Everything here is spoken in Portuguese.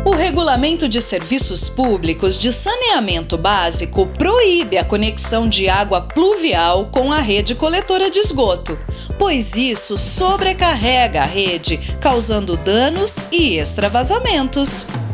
O Regulamento de Serviços Públicos de Saneamento Básico proíbe a conexão de água pluvial com a rede coletora de esgoto, pois isso sobrecarrega a rede, causando danos e extravasamentos.